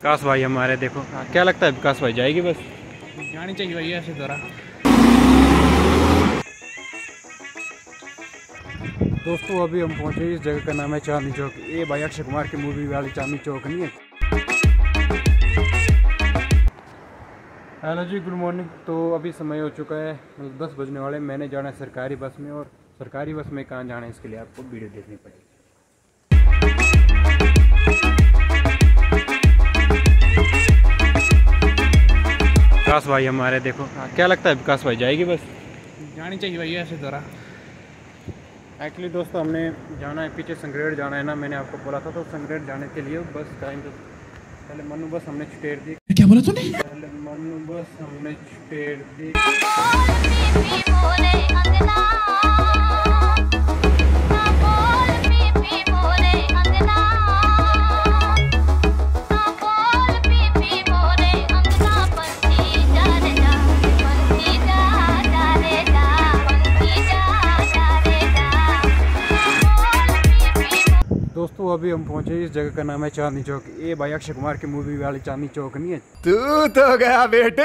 विकास भाई हमारे देखो क्या लगता है विकास भाई जाएगी बस? जानी चाहिए भैया ऐसे तरह। दोस्तों अभी हम पहुंचे इस जगह का नाम है चांदनी चौक। ये भाई अक्षय कुमार की मूवी वाली चांदनी चौक नहीं है। हेलो जी, गुड मॉर्निंग। तो अभी समय हो चुका है मतलब 10 बजने वाले। मैंने जाना है सरकारी बस में, और सरकारी बस में कहाँ जाना है इसके लिए आपको वीडियो देखनी पड़ेगी। विकास भाई हमारे देखो क्या लगता है विकास भाई जाएगी बस? जानी चाहिए भैया ऐसे तरह। एक्चुअली दोस्तों हमने जाना है पीछे संगरेड जाना है ना, मैंने आपको बोला था। तो संगरेड जाने के लिए बस टाइम तो पहले मनु बस हमने छुटेर दी। क्या बोला तूने? पहले मनु बस हमने छुटेर दी। दोस्तों अभी हम पहुंचे इस जगह का नाम है चांदनी चौक। ये भाई अक्षय कुमार की मूवी वाली चांदनी चौक नहीं है। तू तो गया बेटे।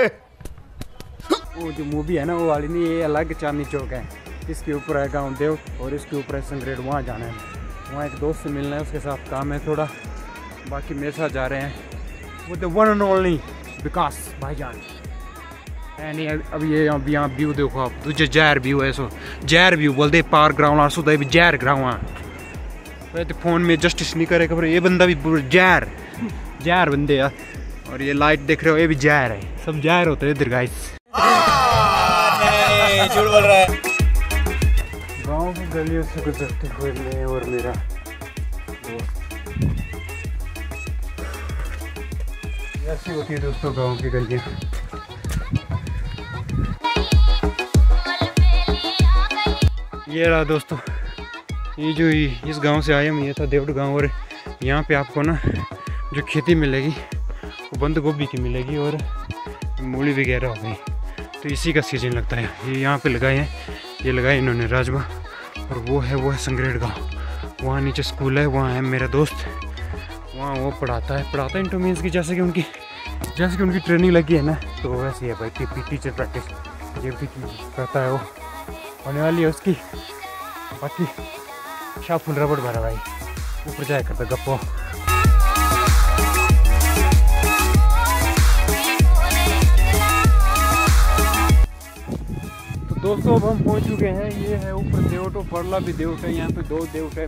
वो जो मूवी है ना वो वाली नहीं, ये अलग चांदनी चौक है। इसके ऊपर है गाँव देव और इसके ऊपर है संगरेड। वहाँ जाना है, वहाँ एक दोस्त से मिलना है, उसके साथ काम है थोड़ा। बाकी मेरे साथ जा रहे हैं वो the one and only Vikas भाईजान। नहीं अभी ये यहाँ व्यू देखो आप, तुझे जैर व्यू है। सो जैर व्यू बोलते पार्क ग्राउंड और सुधा भी जैर ग्राउंड। तो फोन में जस्टिस नहीं करेगा पर ये बंदा भी जैर बंदे यार। और ये लाइट देख रहे हो, ये भी जैर है। सब जैर होते हैं इधर गाइस। झूठ बोल रहा है। गांव की गलियों से गुजरते हुए मैं और मेरा दोस्त, ऐसी होती है दोस्तों गांव की गलियां। ये रहा दोस्तों, ये जो इस गांव से आए हम, ये था देवट गांव। और यहाँ पे आपको ना जो खेती मिलेगी वो बंद गोभी की मिलेगी और मूली वगैरह हो गई। तो इसी का सीजन लगता है। ये यहाँ पे लगाए हैं, ये लगाए इन्होंने राजमा। और वो है संगरेड गांव। वहाँ नीचे स्कूल है, वहाँ है मेरा दोस्त, वहाँ वो पढ़ाता है इंटो मीन्स की जैसे कि उनकी ट्रेनिंग लगी है ना, तो वैसे ही है भाई। टीचर प्रैक्टिस ये भी करता है, वो होने वाली है उसकी। बाकी शाह फुल रबड़ भरा भाई, ऊपर जाए करता गप्पो। तो दोस्तों अब हम पहुंच चुके हैं। ये है ऊपर देवट, और परला भी देवट है। यहाँ पे 2 देवट है।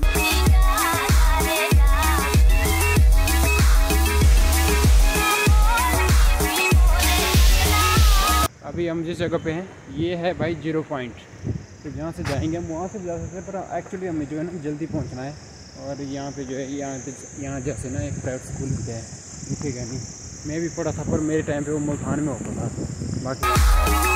अभी हम जिस जगह पे हैं ये है भाई 0 पॉइंट। तो जहाँ से जाएंगे हम वहाँ से भी जा सकते हैं, पर एक्चुअली हमें जो है ना जल्दी पहुँचना है। और यहाँ पे जो है यहाँ जैसे ना एक प्राइवेट स्कूल भी है, दिखेगा नहीं। मैं भी पढ़ा था पर मेरे टाइम पे वो मुल्तान में होता था। बाकी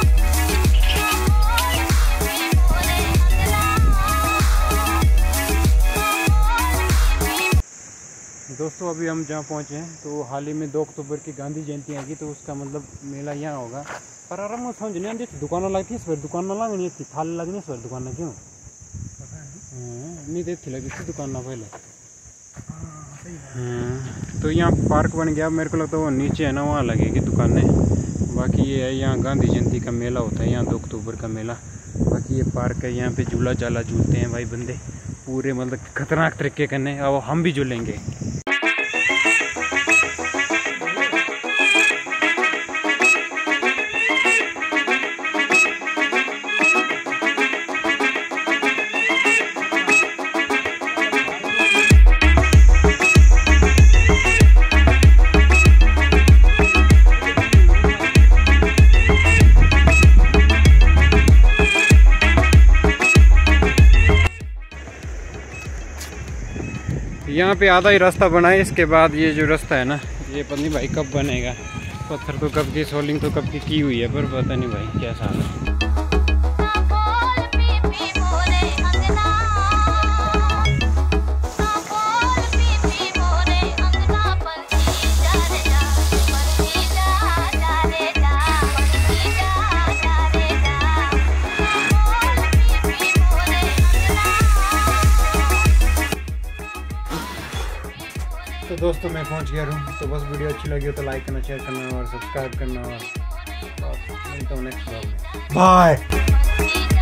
दोस्तों अभी हम जहाँ पहुँचे हैं तो हाल ही में 2 अक्टूबर की गांधी जयंती आएगी, तो उसका मतलब मेला यहाँ होगा। पर आराम में समझ नहीं आती, दुकान लगती है इस बार, दुकान ना लगनी थी, थाल लगनी इस बार दुकान क्यों नहीं देती लगी थी दुकान ना पहले। तो यहाँ पार्क बन गया। मेरे को लगता है वो नीचे है ना, वहाँ लगेगी दुकानें। बाकी ये है यहाँ गांधी जयंती का मेला होता है, यहाँ 2 अक्टूबर का मेला। बाकी ये पार्क है, यहाँ पे झूला झाला झूलते हैं भाई बंदे पूरे, मतलब खतरनाक तरीके करने। और हम भी झूलेंगे। यहाँ पे आधा ही रास्ता बना है, इसके बाद ये जो रास्ता है ना, ये पता नहीं भाई कब बनेगा। पत्थर तो कब की, सोलिंग तो कब की हुई है, पर पता नहीं भाई क्या साल है। दोस्तों मैं पहुंच गया हूँ। तो बस वीडियो अच्छी लगी हो तो लाइक करना, शेयर करना और सब्सक्राइब करना और मिलता हूँ नेक्स्ट ब्लॉग में। बाय।